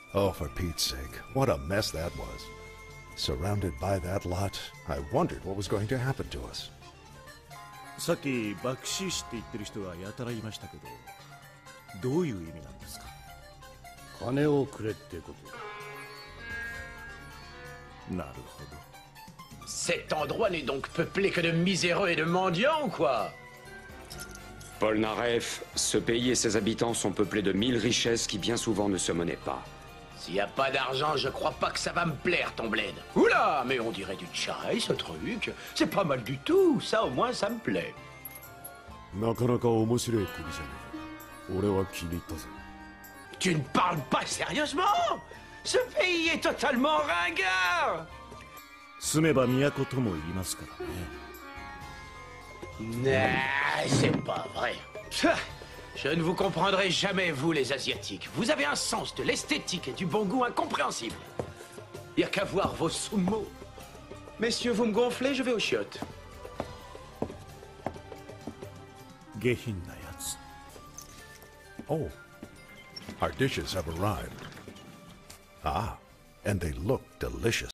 Oh, for Pete's sake, what a mess that was. Surrounded by that lot, I wondered what was going to happen to us. さっきバクシーシって言ってる人がやたらいましたけど、どういう意味なんですか？ 金をくれってこと。 なるほど。 Cet endroit n'est donc peuplé que de miséreux et de mendiants, ou quoi? Polnareff, ce pays et ses habitants sont peuplés de 1000 richesses qui bien souvent ne se monnaient pas. S'il y a pas d'argent, je crois pas que ça va me plaire, ton bled. Oula, mais on dirait du chai, ce truc. C'est pas mal du tout, ça au moins ça me plaît. なかなか面白い国じゃねえ。俺は気に入ったぜ。 Tu ne parles pas sérieusement? Ce pays est totalement ringard! 住めば都とも言いますからね。 Nah, c'est pas vrai. Je ne vous comprendrai jamais, vous les Asiatiques. Vous avez un sens de l'esthétique et du bon goût incompréhensible. Y a qu'à voir vos sumo. Messieurs, vous me gonflez, je vais aux chiottes. 下品なやつ。 Oh, our dishes have arrived. Ah, and they look delicious.